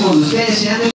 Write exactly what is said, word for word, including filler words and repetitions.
ポーズして仕上げ